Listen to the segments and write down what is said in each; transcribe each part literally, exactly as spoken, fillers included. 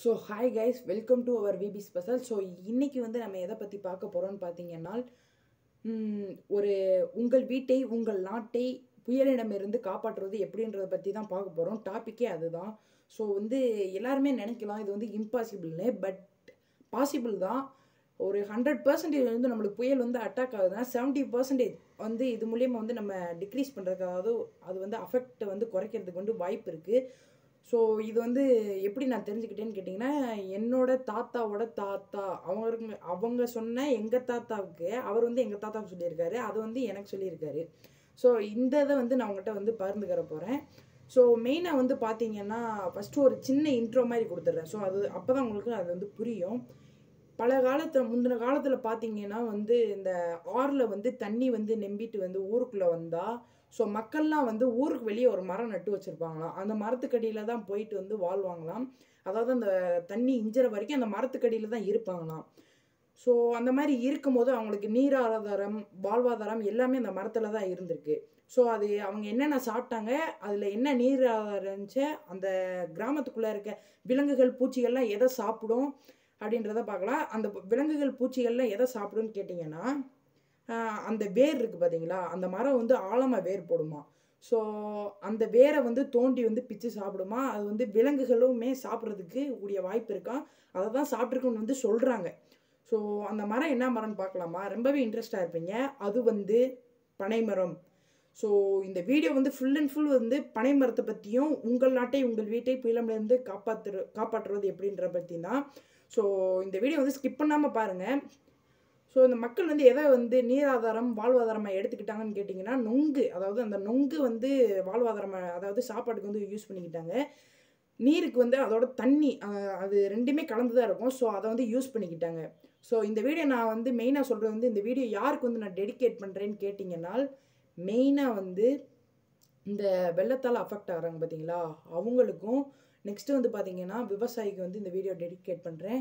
So hi guys, welcome to our VP special. So இன்றைக்கி வந்து நம்ம எதை பற்றி பார்க்க போகிறோம்னு பார்த்தீங்கன்னா, ஒரு உங்கள் வீட்டை உங்கள் நாட்டை புயலிடமிருந்து காப்பாற்றுவது எப்படின்றத பற்றி தான் பார்க்க போகிறோம். டாப்பிக்கே அதுதான். ஸோ வந்து எல்லாருமே நினைக்கலாம் இது வந்து இம்பாசிபிள்னு, பட் பாசிபிள் தான். ஒரு ஹண்ட்ரட் பர்சன்டேஜ் வந்து நம்மளுக்கு புயல் வந்து அட்டாக் ஆகுதுன்னா செவன்ட்டி பர்சன்டேஜ் வந்து இது மூலியமாக வந்து நம்ம டிக்ரீஸ் பண்ணுறதுக்கு, அதாவது அது வந்து அஃபெக்ட் வந்து குறைக்கிறதுக்கு வந்து வாய்ப்பு இருக்குது. ஸோ இது வந்து எப்படி நான் தெரிஞ்சுக்கிட்டேன்னு கேட்டிங்கன்னா, என்னோட தாத்தாவோட தாத்தா அவங்க அவங்க சொன்ன எங்கள் தாத்தாவுக்கு அவர் வந்து எங்கள் தாத்தாவுக்கு சொல்லியிருக்காரு, அது வந்து எனக்கு சொல்லியிருக்காரு. ஸோ இந்த இதை வந்து நான் உங்கள்கிட்ட வந்து பகிர்ந்துக்கிற போகிறேன். ஸோ மெயினாக வந்து பார்த்தீங்கன்னா, ஃபஸ்ட்டு ஒரு சின்ன இன்ட்ரோ மாதிரி கொடுத்துட்றேன். ஸோ அது அப்போ தான் உங்களுக்கு அது வந்து புரியும். பல காலத்தில் முந்தின காலத்தில் பார்த்தீங்கன்னா வந்து இந்த ஆறில் வந்து தண்ணி வந்து நெம்பிட்டு வந்து ஊருக்குள்ளே வந்தால், ஸோ மக்கள்லாம் வந்து ஊருக்கு வெளியே ஒரு மரம் நட்டு வச்சுருப்பாங்களாம். அந்த மரத்துக்கடியில் தான் போயிட்டு வந்து வாழ்வாங்களாம். அதாவது அந்த தண்ணி இஞ்சிற வரைக்கும் அந்த மரத்துக்கடியில் தான் இருப்பாங்களாம். ஸோ அந்த மாதிரி இருக்கும்போது அவங்களுக்கு நீர் ஆதாரம், வாழ்வாதாரம் எல்லாமே அந்த மரத்தில் தான் இருந்திருக்கு. ஸோ அது அவங்க என்னென்ன சாப்பிட்டாங்க, அதில் என்ன நீர் ஆதாரம் இருந்துச்சு, அந்த கிராமத்துக்குள்ளே இருக்க விலங்குகள் பூச்சிகள்லாம் எதை சாப்பிடும் அப்படின்றத பார்க்கலாம். அந்த விலங்குகள் பூச்சிகள்லாம் எதை சாப்பிடும்னு கேட்டிங்கன்னா, அந்த வேர் இருக்குது பார்த்தீங்களா, அந்த மரம் வந்து ஆழமாக வேர் போடுமா. ஸோ அந்த வேரை வந்து தோண்டி வந்து பிச்சு சாப்பிடுமா. அது வந்து விலங்குகளுமே சாப்பிட்றதுக்கு கூடிய வாய்ப்பு இருக்கா, அதை தான் சாப்பிட்ருக்குன்னு வந்து சொல்கிறாங்க. ஸோ அந்த மரம் என்ன மரம்னு பார்க்கலாமா? ரொம்பவே இன்ட்ரெஸ்டாக இருப்பீங்க. அது வந்து பனைமரம். ஸோ இந்த வீடியோ வந்து ஃபுல் அண்ட் ஃபுல் வந்து பனை மரத்தை பற்றியும் உங்கள் நாட்டை உங்கள் வீட்டை புயலிலிருந்து காப்பாற்று காப்பாற்றுவது எப்படின்ற பற்றி தான். ஸோ இந்த வீடியோ வந்து ஸ்கிப் பண்ணாமல் பாருங்கள். ஸோ இந்த மக்கள் வந்து எதை வந்து நீராதாரம் வாழ்வாதாரமாக எடுத்துக்கிட்டாங்கன்னு கேட்டிங்கன்னா, நொங்கு, அதாவது அந்த நொங்கு வந்து வாழ்வாதாரமாக, அதாவது சாப்பாட்டுக்கு வந்து யூஸ் பண்ணிக்கிட்டாங்க. நீருக்கு வந்து அதோட தண்ணி அது ரெண்டுமே கலந்து தான் இருக்கும். ஸோ அதை வந்து யூஸ் பண்ணிக்கிட்டாங்க. ஸோ இந்த வீடியோ நான் வந்து மெயினாக சொல்கிறது வந்து, இந்த வீடியோ யாருக்கு வந்து நான் டெடிகேட் பண்ணுறேன்னு கேட்டிங்கன்னா, மெயினாக வந்து இந்த வெள்ளத்தால் அஃபெக்ட் ஆகிறாங்க பார்த்தீங்களா, அவங்களுக்கும் நெக்ஸ்ட்டு வந்து பார்த்திங்கன்னா விவசாயிக்கு வந்து இந்த வீடியோ டெடிகேட் பண்ணுறேன்.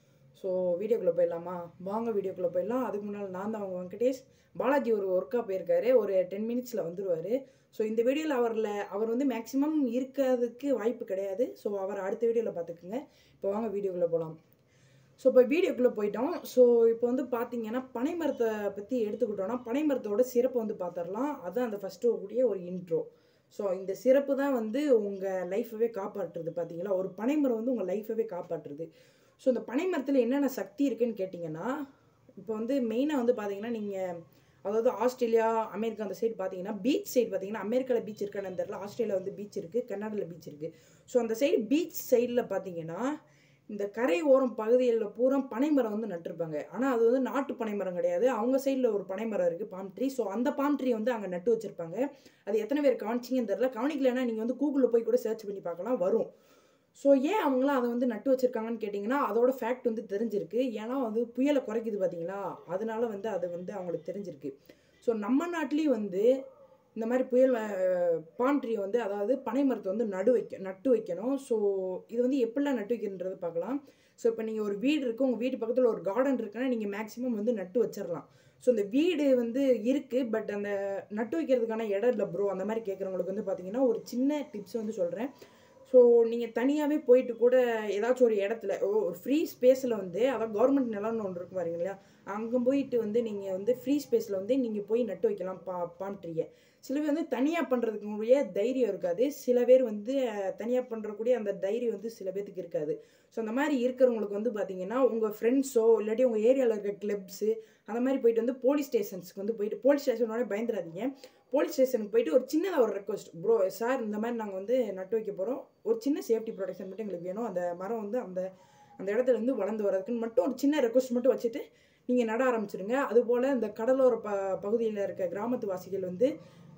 ஸோ வீடியோக்குள்ளே போயிடலாமா? வாங்க வீடியோக்குள்ளே போயிடலாம். அதுக்கு முன்னால் நான் தான் அவங்க வெங்கடேஷ். பாலாஜி ஒரு ஒர்க்காக போயிருக்காரு, ஒரு டென் மினிட்ஸில் வந்துடுவார். ஸோ இந்த வீடியோவில் அவரில் அவர் வந்து மேக்ஸிமம் இருக்கிறதுக்கு வாய்ப்பு கிடையாது. ஸோ அவர் அடுத்த வீடியோவில் பார்த்துக்குங்க. இப்போ வாங்க வீடியோக்குள்ளே போகலாம். ஸோ இப்போ வீடியோக்குள்ளே போயிட்டோம். ஸோ இப்போ வந்து பார்த்தீங்கன்னா பனை மரத்தை பற்றி எடுத்துக்கிட்டோன்னா, பனை மரத்தோட சிறப்பை வந்து பார்த்துடலாம். அதுதான் அந்த ஃபஸ்ட்டு கூடிய ஒரு இன்ட்ரோ. ஸோ இந்த சிறப்பு தான் வந்து உங்கள் லைஃபவே காப்பாற்றுறது. பார்த்தீங்களா, ஒரு பனை மரம் வந்து உங்கள் லைஃபவே காப்பாற்றுறது. ஸோ இந்த பனை மரத்தில் என்னென்ன சக்தி இருக்குதுன்னு கேட்டிங்கன்னா, இப்போ வந்து மெயினாக வந்து பார்த்தீங்கன்னா, நீங்கள் அதாவது ஆஸ்திரேலியா, அமெரிக்கா அந்த சைடு பார்த்தீங்கன்னா, பீச் சைடு பார்த்தீங்கன்னா, அமெரிக்காவில் பீச் இருக்கான்னு தெரியல, ஆஸ்திரேலியா வந்து பீச் இருக்குது, கர்நாடகாவில் பீச் இருக்குது. ஸோ அந்த சைடு பீச் சைடில் பார்த்தீங்கன்னா, இந்த கரை ஓரம் பகுதிகளில் பூரா பனைமரம் வந்து நட்டுருப்பாங்க. ஆனால் அது வந்து நாட்டு பனைமரம் கிடையாது. அவங்க சைடில் ஒரு பனைமரம் இருக்குது, பாம் ட்ரீ. ஸோ அந்த பாம் ட்ரீ வந்து அங்கே நட்டு வச்சுருப்பாங்க. அது எத்தனை பேர் கவனிச்சிங்கன்னு தெரில. கவனிக்கலைன்னா நீங்கள் வந்து கூகுளில் போய் கூட சர்ச் பண்ணி பார்க்கலாம், வரும். ஸோ ஏன் அவங்களாம் அதை வந்து நட்டு வச்சுருக்காங்கன்னு கேட்டிங்கன்னா, அதோட ஃபேக்ட் வந்து தெரிஞ்சிருக்கு. ஏன்னா வந்து புயலை குறைக்குது பார்த்தீங்களா, அதனால வந்து அது வந்து அவங்களுக்கு தெரிஞ்சிருக்கு. ஸோ நம்ம நாட்டிலையும் வந்து இந்த மாதிரி புயல் பாம் ட்ரீ வந்து, அதாவது பனை மரத்தை வந்து நடு வைக்க நட்டு வைக்கணும். ஸோ இது வந்து எப்படிலாம் நட்டு வைக்கணுன்றது பார்க்கலாம். ஸோ இப்போ நீங்கள் ஒரு வீடு இருக்குது, உங்கள் வீட்டு பக்கத்தில் ஒரு கார்டன் இருக்குன்னா நீங்கள் மேக்ஸிமம் வந்து நட்டு வச்சிடலாம். ஸோ இந்த வீடு வந்து இருக்குது, பட் அந்த நட்டு வைக்கிறதுக்கான இடம் இல்லை ப்ரோ அந்த மாதிரி கேட்குறவங்களுக்கு வந்து பார்த்தீங்கன்னா, ஒரு சின்ன டிப்ஸ் வந்து சொல்கிறேன். ஸோ நீங்கள் தனியாகவே போயிட்டு கூட ஏதாச்சும் ஒரு இடத்துல ஒரு ஃப்ரீ ஸ்பேஸில் வந்து, அதாவது கவர்மெண்ட் நிலம்னு ஒன்று இருக்கும் பாருங்க இல்லையா, அங்கே போயிட்டு வந்து நீங்கள் வந்து ஃப்ரீ ஸ்பேஸில் வந்து நீங்கள் போய் நட்டு வைக்கலாம் பா பாம் ட்ரீயை. சில பேர் வந்து தனியாக பண்ணுறதுக்குரிய தைரியம் இருக்காது, சில பேர் வந்து தனியாக பண்ணுறக்கூடிய அந்த தைரியம் வந்து சில பேர்த்துக்கு இருக்காது. ஸோ அந்த மாதிரி இருக்கிறவங்களுக்கு வந்து பார்த்தீங்கன்னா, உங்கள் ஃப்ரெண்ட்ஸோ இல்லாட்டி உங்கள் ஏரியாவில் இருக்க கிளப்ஸு அந்த மாதிரி போயிட்டு வந்து போலீஸ் ஸ்டேஷன்ஸ்க்கு வந்து போயிட்டு, போலீஸ் ஸ்டேஷனோட பயந்துடாதீங்க, போலீஸ் ஸ்டேஷனுக்கு போயிட்டு ஒரு சின்னதாக ஒரு ரெக்வஸ்ட், ப்ரோ சார் இந்த மாதிரி நாங்கள் வந்து நட்டு வைக்க போகிறோம், ஒரு சின்ன சேஃப்டி ப்ரொடெக்ஷன் மட்டும் எங்களுக்கு வேணும், அந்த மரம் வந்து அந்த அந்த இடத்துல வந்து வளர்ந்து வர்றதுக்குன்னு மட்டும் ஒரு சின்ன ரெக்வஸ்ட் மட்டும் வச்சுட்டு நீங்கள் நட ஆரம்பிச்சிடுங்க. அதுபோல் இந்த கடலோர ப பகுதியில் இருக்க கிராமத்து வாசிகள் வந்து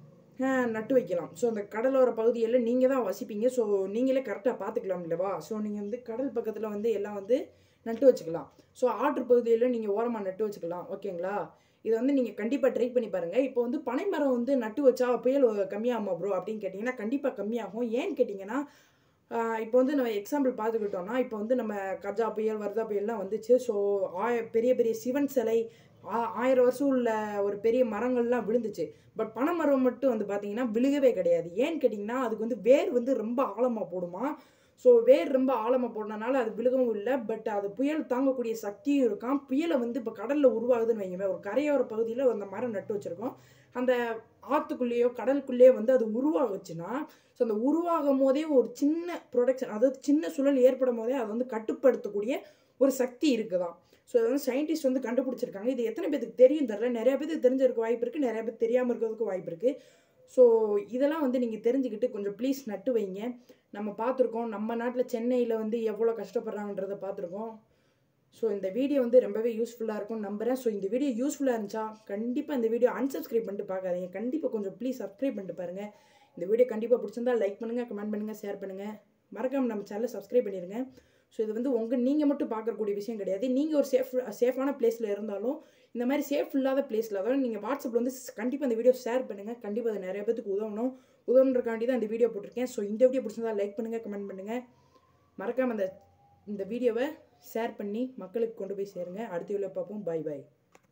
நட்டு வைக்கலாம். ஸோ அந்த கடலோர பகுதியில் நீங்கள் தான் வசிப்பீங்க, ஸோ நீங்களே கரெக்டாக பார்த்துக்கலாம் இல்லைவா. ஸோ நீங்கள் வந்து கடல் பக்கத்தில் வந்து எல்லாம் வந்து நட்டு வச்சுக்கலாம். ஸோ ஆற்று பகுதியில் நீங்கள் ஓரமாக நட்டு வச்சுக்கலாம், ஓகேங்களா. இதை வந்து நீங்கள் கண்டிப்பாக ட்ரை பண்ணி பாருங்கள். இப்போ வந்து பனைமரம் வந்து நட்டு வச்சா புயல் கம்மியாகுமா ப்ரோ அப்படின்னு கேட்டிங்கன்னா, கண்டிப்பாக கம்மியாகும். ஏன்னு கேட்டிங்கன்னா, இப்போ வந்து நம்ம எக்ஸாம்பிள் பார்த்துக்கிட்டோம்னா, இப்போ வந்து நம்ம கஜா புயல், வர்தா புயல்லாம் வந்துச்சு. ஸோ ஆய பெரிய பெரிய சிவன் சிலை, ஆ ஆயிரம் வருஷம் உள்ள ஒரு பெரிய மரங்கள்லாம் விழுந்துச்சு. பட் பனைமரம் மட்டும் வந்து பார்த்தீங்கன்னா விழுகவே கிடையாது. ஏன்னு கேட்டிங்கன்னா, அதுக்கு வந்து வேர் வந்து ரொம்ப ஆழமாக போடுமா. ஸோ வேர் ரொம்ப ஆழமாக போடுறதுனால அது விழுகவும் இல்லை. பட் அது புயல் தாங்கக்கூடிய சக்தியும் இருக்காம். புயலை வந்து இப்போ கடலில் உருவாகுதுன்னு வைங்க, ஒரு கரையோர பகுதியில் அந்த மரம் நட்டு வச்சுருக்கோம். அந்த ஆற்றுக்குள்ளேயோ கடலுக்குள்ளேயோ வந்து அது உருவாகுச்சுன்னா, ஸோ அந்த உருவாகும் போதே ஒரு சின்ன ப்ரொடக்ஷன், அதாவது சின்ன சுழல் ஏற்படும் போதே அதை வந்து கட்டுப்படுத்தக்கூடிய ஒரு சக்தி இருக்குதான். ஸோ அதை வந்து சயின்டிஸ்ட் வந்து கண்டுபிடிச்சிருக்காங்க. இது எத்தனை பேருக்கு தெரியும் தெரியல. நிறைய பேருக்கு தெரிஞ்சிருக்க வாய்ப்பு இருக்குது, நிறைய பேர் தெரியாமல் இருக்கிறதுக்கு வாய்ப்பு இருக்குது. ஸோ இதெல்லாம் வந்து நீங்கள் தெரிஞ்சுக்கிட்டு கொஞ்சம் ப்ளீஸ் நட்டு வைங்க. நம்ம பார்த்துருக்கோம், நம்ம நாட்டில் சென்னையில் வந்து எவ்வளோ கஷ்டப்படுறாங்கன்றதை பார்த்துருக்கோம். ஸோ இந்த வீடியோ வந்து ரொம்பவே யூஸ்ஃபுல்லாக இருக்கும்னு நம்புகிறேன். ஸோ இந்த வீடியோ யூஸ்ஃபுல்லாக இருந்துச்சா கண்டிப்பாக இந்த வீடியோ அன்சப்ஸ்கிரைப் பண்ணிட்டு பார்க்காதீங்க. கண்டிப்பாக கொஞ்சம் ப்ளீஸ் சப்ஸ்கிரைப் பண்ணிட்டு பாருங்கள். இந்த வீடியோ கண்டிப்பாக பிடிச்சிருந்தா லைக் பண்ணுங்கள், கமெண்ட் பண்ணுங்கள், ஷேர் பண்ணுங்கள். மறக்காமல் நம்ம சேனலை சப்ஸ்கிரைப் பண்ணிடுங்க. ஸோ இது வந்து உங்கள் நீங்கள் மட்டும் பார்க்கக்கூடிய விஷயம் கிடையாது. நீங்கள் ஒரு சேஃப் சேஃபான பிளேஸில் இருந்தாலும் இந்த மாதிரி சேஃப் இல்லாத பிளேஸில், அதாவது நீங்கள் வாட்ஸ்அப்பில் வந்து கண்டிப்பாக இந்த வீடியோ ஷேர் பண்ணுங்கள். கண்டிப்பாக அது நிறைய பேருக்கு உதவணும். உதவுன்றக்காண்டி தான் இந்த வீடியோ போட்டிருக்கேன். ஸோ இந்த வீடியோ பிடிச்சிருந்தா லைக் பண்ணுங்கள், கமெண்ட் பண்ணுங்கள். மறக்காமல் அந்த இந்த வீடியோவை ஷேர் பண்ணி மக்களுக்கு கொண்டு போய் சேருங்க. அடுத்த வீடியோ பார்ப்போம். பாய் பாய்.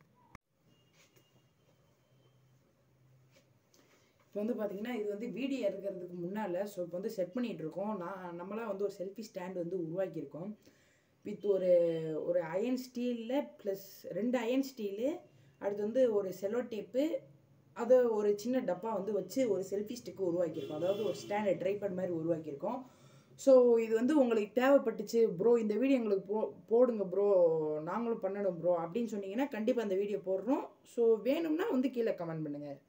இப்போ வந்து பார்த்தீங்கன்னா இது வந்து வீடியோ எடுக்கிறதுக்கு முன்னால், ஸோ இப்போ வந்து செட் பண்ணிகிட்டு இருக்கோம். நான் நம்மளாம் வந்து ஒரு செல்ஃபி ஸ்டாண்ட் வந்து உருவாக்கியிருக்கோம். வித் ஒரு ஒரு அயன் ஸ்டீலில் ப்ளஸ் ரெண்டு அயன் ஸ்டீலு, அடுத்து வந்து ஒரு செலோ டேப்பு, அதை ஒரு சின்ன டப்பா வந்து வச்சு ஒரு செல்ஃபி ஸ்டிக்கு உருவாக்கியிருக்கோம். அதாவது ஒரு ஸ்டாண்டு ட்ரைபாட் மாதிரி உருவாக்கியிருக்கோம். ஸோ இது வந்து உங்களுக்கு தேவைப்பட்டுச்சு ப்ரோ, இந்த வீடியோ எங்களுக்கு போ போடுங்க ப்ரோ, நாங்களும் பண்ணணும் ப்ரோ அப்படின்னு சொன்னீங்கன்னா கண்டிப்பாக அந்த வீடியோ போடுறோம். ஸோ வேணும்னா வந்து கீழே கமெண்ட் பண்ணுங்கள்.